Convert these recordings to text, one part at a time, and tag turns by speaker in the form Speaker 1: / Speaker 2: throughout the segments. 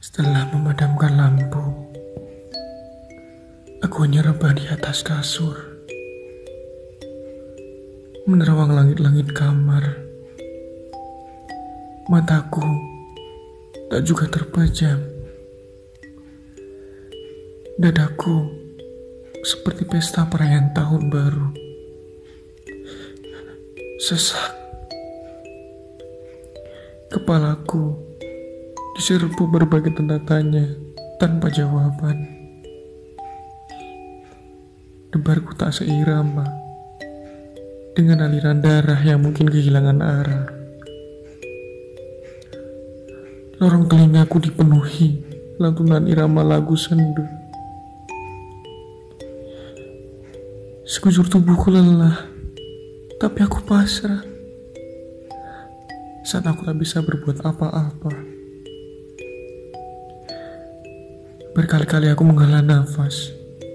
Speaker 1: Setelah memadamkan lampu, aku hanya rebah di atas kasur, menerawang langit-langit kamar. Mataku tak juga terpejam. Dadaku seperti pesta perayaan tahun baru. Sesak. Kepalaku diserbu berbagai tanda tanya tanpa jawaban. Debarku tak seirama dengan aliran darah yang mungkin kehilangan arah. Lorong telingaku dipenuhi lantunan irama lagu sendu. Sekujur tubuhku lelah, tapi aku pasrah saat aku tak bisa berbuat apa-apa. Berkali-kali aku menghela nafas.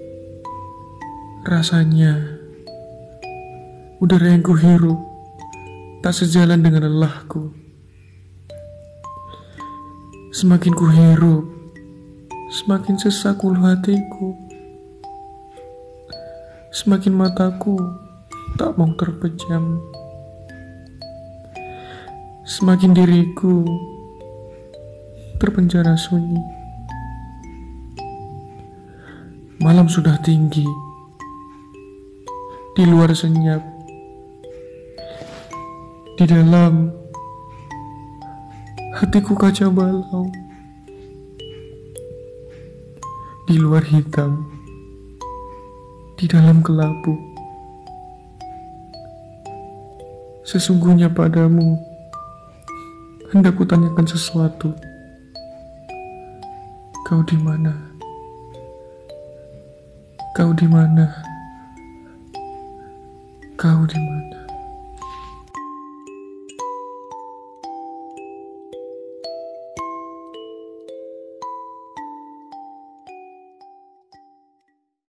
Speaker 1: Rasanya udara yang kuhirup tak sejalan dengan lelahku. Semakin kuhirup, semakin sesak ulu hatiku. Semakin mataku tak mau terpejam. Semakin diriku terpenjara sunyi. Malam sudah tinggi, di luar senyap, di dalam hatiku kaca balau, di luar hitam, di dalam kelabu. Sesungguhnya padamu hendak kutanyakan sesuatu. Kau di mana? Kau di mana? Kau di mana?